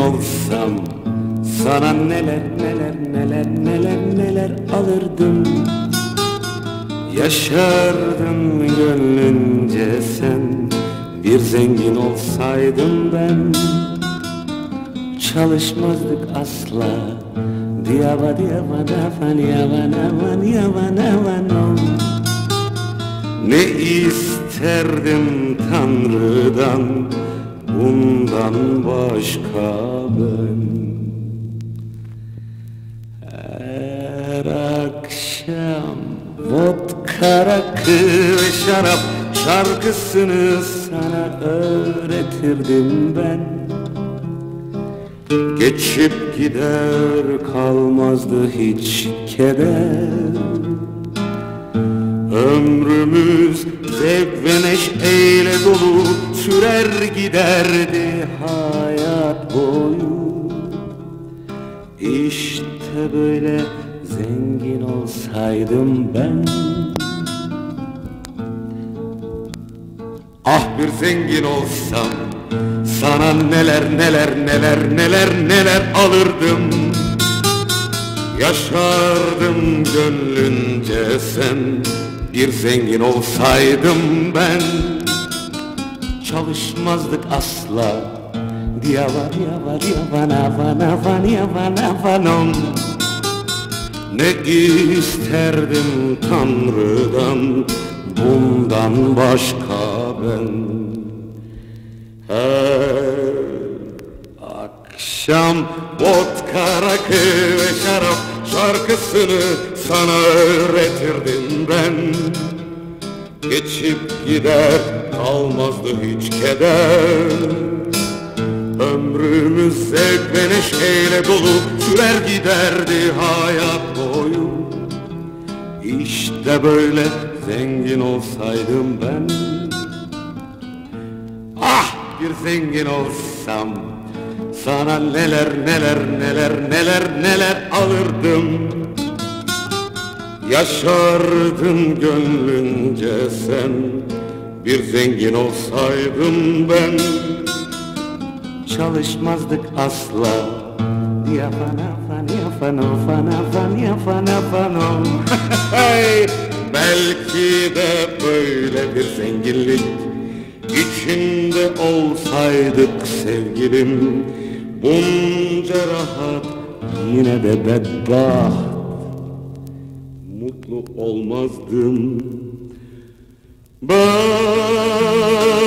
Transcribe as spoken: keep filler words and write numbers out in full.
olsam sana neler neler neler neler neler alırdım. Yaşardım gönlünce sen, bir zengin olsaydım ben. Çalışmazdık asla, diyava diyava davan yavan avan yavan avan. Ne isterdim Tanrı'dan bundan başka ben. Her akşam vodka, rakı ve şarap şarkısını sana öğretirdim ben. Geçip gider kalmazdı hiç keder. Ömrümüz zevk ve neşeyle dolu sürer giderdi hayat boyu. İşte böyle zengin olsaydım ben. Ah bir zengin olsam sana neler neler neler neler neler alırdım. Yaşardım gönlünce sen, bir zengin olsaydım ben. Çalışmazdık asla, diyava diyava diyavan avan avan yavan avanom. Ne isterdim Tanrı'dan bundan başka ben. Her akşam vodka, rakı ve şarap şarkısını sana öğretirdim ben. Geçip gider kalmazdı hiç keder. Ömrümüz zevk ve neşeyle dolu sürer giderdi hayat boyu. İşte böyle zengin olsaydım ben. Ah bir zengin olsam sana neler neler neler neler neler alırdım. Yaşardın gönlünce sen, bir zengin olsaydım ben. Çalışmazdık asla, yavan avan yavan avan avan yavan avan. Belki de böyle bir zenginlik içinde olsaydık sevgilim, bunca rahat yine de bedbaht, mutlu olmazdım ben.